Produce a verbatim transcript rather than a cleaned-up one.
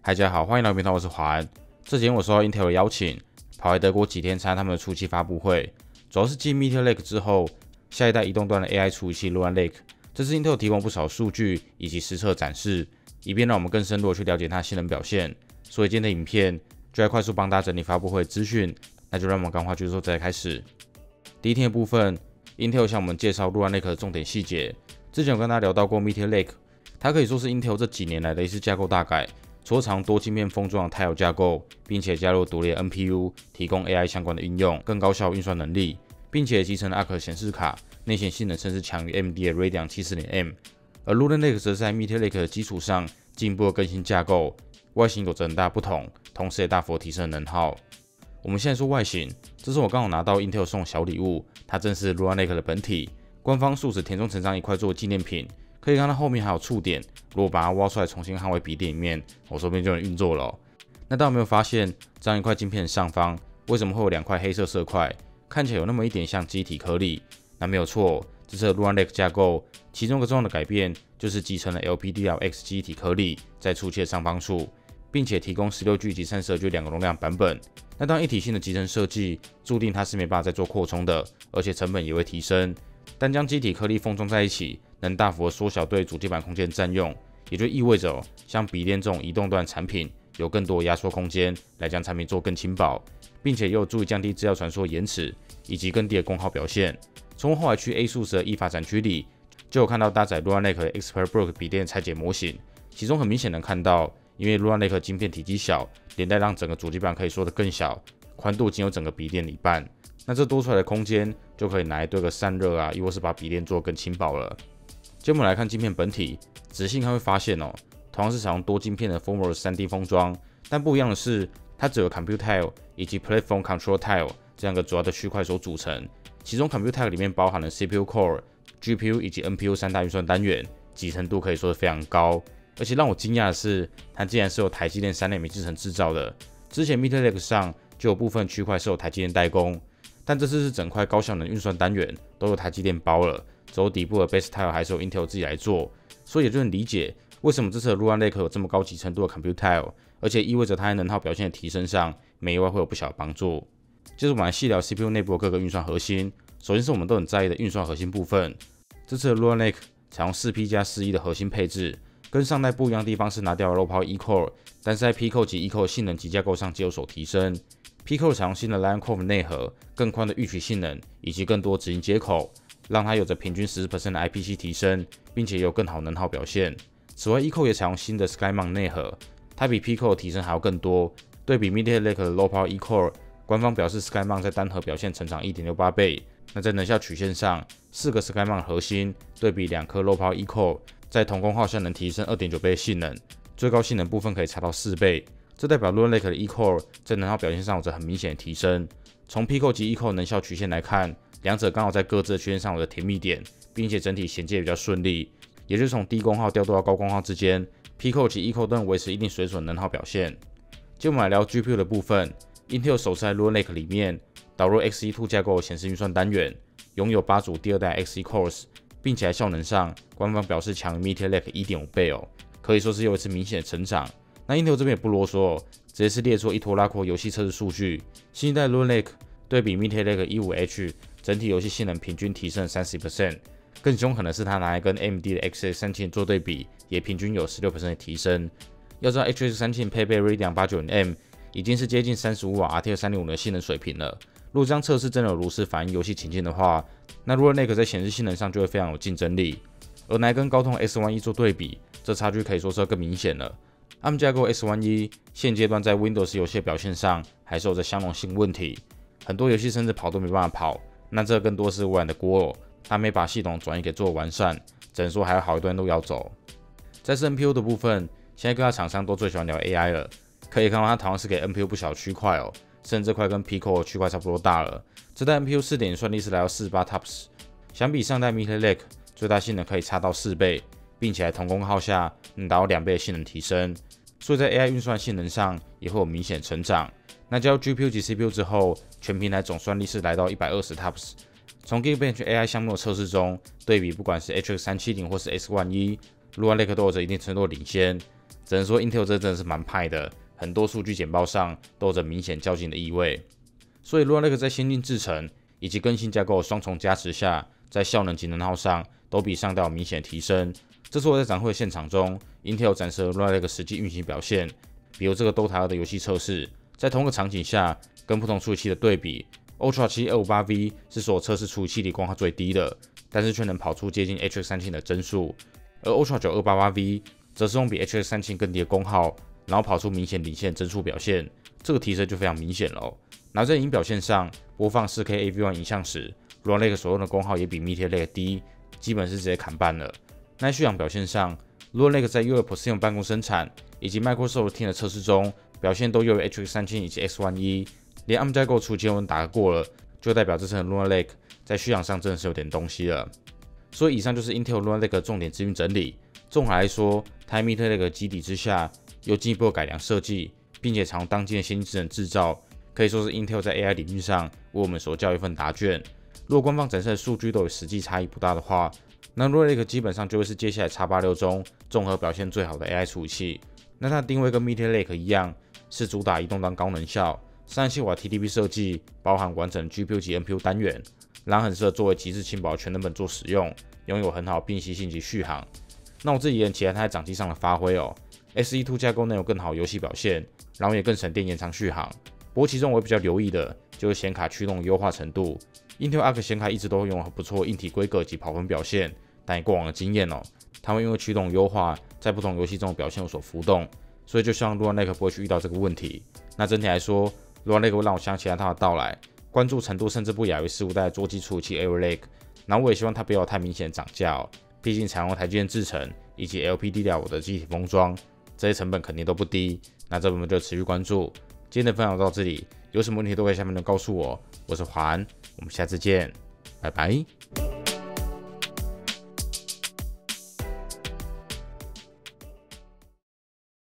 嗨，大家好，欢迎来到频道，我是华安。这几天我收到 Intel 的邀请，跑来德国几天参加他们的初期发布会，主要是继 Meteor Lake 之后，下一代移动端的 A I 处理器 Lunar Lake， 这次 Intel 提供不少数据以及实测展示，以便让我们更深入的去了解它的性能表现。所以今天的影片就来快速帮大家整理发布会资讯，那就让我们赶快剧透再开始。第一天的部分 ，Intel 向我们介绍 Lunar Lake 的重点细节。之前有跟大家聊到过 Meteor Lake， 它可以说是 Intel 这几年来的一次架构大改。除了采用多晶片封装的 Tile 架构，并且加入独立的 N P U， 提供 A I 相关的应用，更高效运算能力，并且集成了 A R C 显示卡，内显性能甚至强于 A M D 的 Radeon 七四零 M。而 Lunar Lake 则是在 Meteor Lake 的基础上进一步的更新架构，外形有着很大不同，同时也大幅提升了能耗。我们现在说外形，这是我刚好拿到 Intel 送的小礼物，它正是 Lunar Lake 的本体，官方素食填充成这样一块做纪念品。可以看到后面还有触点，如果把它挖出来重新焊回笔电里面，我手边就能运作了、哦。那大家有没有发现，这样一块晶片的上方为什么会有两块黑色色块？看起来有那么一点像基体颗粒。那没有错，这次的 Lunar Lake 架构，其中一个重要的改变就是集成了 L P D L X 基体颗粒在出气的上方处，并且提供 十六 G 及 三十二 G 两个容量版本。那当一体性的集成设计，注定它是没办法再做扩充的，而且成本也会提升。但将基体颗粒封装在一起，能大幅的缩小对主机板空间占用，也就意味着、哦、像笔电这种移动端产品有更多的压缩空间，来将产品做更轻薄，并且也有助于降低资料传输延迟以及更低的功耗表现。从后来去 ASUS 的 E 法展区里，就有看到搭载 Lunar Lake 的 ExpertBook 笔电拆解模型，其中很明显能看到，因为 Lunar Lake 晶片体积小，连带让整个主机板可以缩得更小，宽度仅有整个笔电的一半。那这多出来的空间就可以拿来堆个散热啊，亦或是把笔电做更轻薄了。接着我们来看晶片本体，仔细看会发现哦，同样是采用多晶片的 Formworks 三 D 封装，但不一样的是，它只有 Compute Tile 以及 Platform Control Tile 这两个主要的区块所组成。其中 Compute Tile 里面包含了 C P U Core、G P U 以及 N P U 三大运算单元，集成度可以说是非常高。而且让我惊讶的是，它竟然是由台积电三纳米制程制造的。之前 Meteor Lake 上就有部分区块是由台积电代工。但这次是整块高效能运算单元都由台积电包了，只有底部的 Base Tile 还是由 Intel 自己来做，所以也就能理解为什么这次的 Lunar Lake 有这么高级程度的 Compute Tile， 而且意味着它在能耗表现的提升上没意外会有不小的帮助。接着我们来细聊 C P U 内部的各个运算核心，首先是我们都很在意的运算核心部分。这次的 Lunar Lake 采用 四 P 加四 E 的核心配置，跟上代不一样的地方是拿掉了 Low Power E-Core， 但是在 P-Core 及 E-Core 性能及架构上皆有所提升。P-Core 采用新的 Lion Core 内核，更宽的预取性能以及更多执行接口，让它有着平均 百分之十 的 I P C 提升，并且也有更好能耗表现。此外 E-Core 也采用新的 SkyMount 内核，它比 P-Core 提升还要更多。对比 Meteor Lake 的 Low Power E-Core， 官方表示 SkyMount 在单核表现成长 一点六八 倍。那在能效曲线上，四个 SkyMount 核心对比两颗 Low Power E-Core， 在同功耗下能提升 二点九 倍的性能，最高性能部分可以差到四倍。这代表 Lunar Lake 的 E-Core 在能耗表现上有着很明显的提升。从 P-Core 及 E-Core 能效曲线来看，两者刚好在各自的曲线上有着甜蜜点，并且整体衔接比较顺利。也就是从低功耗调度到高功耗之间 ，P-Core 及 E-Core 都能维持一定水准的能耗表现。接着我们来聊 G P U 的部分 ，Intel 首次在 Lunar Lake 里面导入 X E 二 架构的显示运算单元，拥有八组第二代 X E Cores， 并且在效能上，官方表示强于 Meteor Lake 一点五 倍哦，可以说是又一次明显的成长。那 Intel 这边也不啰嗦、哦，直接是列出一坨拉阔游戏测试数据。新一代 Lunar Lake 对比 Meteor Lake 十五 H， 整体游戏性能平均提升了 百分之三十， 更凶狠的是它拿来跟 A M D 的 X X 三千做对比，也平均有 百分之十六 的提升。要知道 X X 三千配备 Radeon 八九零 M， 已经是接近三十五瓦 R T X 三零五 的性能水平了。如果这样测试真的有如实反映游戏情境的话，那 Lunar Lake 在显示性能上就会非常有竞争力。而拿来跟高通 X 十一 做对比，这差距可以说是更明显了。A R M 架构 X 十一 现阶段在 Windows 游戏的表现上还是有着相容性问题，很多游戏甚至跑都没办法跑，那这更多是微软的锅哦，它没把系统转移给做完善，只能说还有好一段路要走。再是 N P U 的部分，现在各大厂商都最喜欢聊 A I 了，可以看到它同样是给 N P U 不小的区块哦，甚至这块跟 P-Core 区块差不多大了。这代 N P U 四点零算力是来到四十八 T O P S， 相比上代 Meteor Lake 最大性能可以差到四倍，并且在同功耗下能达到两倍的性能提升。所以在 A I 运算性能上也会有明显成长。那加入 G P U 及 C P U 之后，全平台总算力是来到一百二十 T O P S。从 Geekbench A I 项目的测试中对比，不管是 H X 三七零 或是 X 十一，Lunar Lake 都有着一定程度的领先。 只能说 Intel 这真的是蛮派的，很多数据简报上都有着明显较劲的意味。所以 Lunar Lake 在先进制程以及更新架构的双重加持下，在效能及能耗上都比上代有明显提升。这是我在展会现场中 Intel 展示了 Lunar Lake 实际运行表现，比如这个 Dota 二的游戏测试，在同个场景下跟不同处理器的对比 ，Ultra 七 二五八 V 是所有测试处理器里功耗最低的，但是却能跑出接近 H X 三千 的帧数，而 Ultra 九 二八八 V 则是用比 H X 三千 更低的功耗，然后跑出明显领先帧数表现，这个提升就非常明显了、哦。然后在影音表现上，播放 四 K A V 一 影像时 ，Lunar Lake 所用的功耗也比 Meteor Lake 低，基本是直接砍半了。那在续航表现上 ，Lunar Lake 在 U L Precision 办公生产以及 Microsoft Teams 的测试中，表现都优于 H X 三千 以及 X 十一， 连 A R M 架构处理器都打过了，就代表这层 Lunar Lake 在续航上真的是有点东西了。所以以上就是 Intel Lunar Lake 的重点资讯整理。综合来说，它在 Meteor Lake 的基底之下，又进一步改良设计，并且采用当今的先进制程制造，可以说是 Intel 在 A I 领域上为我们所交一份答卷。如果官方展示的数据都有实际差异不大的话，那 Lunar Lake 基本上就会是接下来 X 八六 中综合表现最好的 A I 处理器。那它的定位跟 Meteor Lake 一样，是主打移动端高能效，三十七瓦 T D P 设计，包含完整的 G P U 及 N P U 单元，然后很适合作为极致轻薄的全能本做使用，拥有很好的并吸性及续航。那我自己也很期待它在掌机上的发挥哦。S E 二 架构能有更好的游戏表现，然后也更省电延长续航。不过其中我比较留意的就是显卡驱动的优化程度。Intel Arc 显卡一直都拥有很不错的硬体规格及跑分表现，但以过往的经验哦，它会因为驱动优化，在不同游戏中的表现有所浮动，所以就希望 Lunar Lake 不会去遇到这个问题。那整体来说 ，Lunar Lake 会让我想起来它的到来，关注程度甚至不亚于十五代的桌机处理器 Arrow Lake。然后我也希望它不要有太明显的涨价哦，毕竟采用台积电制程以及 L P D D R 五 的机体封装，这些成本肯定都不低。那这部分就持续关注。今天的分享到这里，有什么问题都可以下面的告诉我。我是华安，我们下次见，拜拜。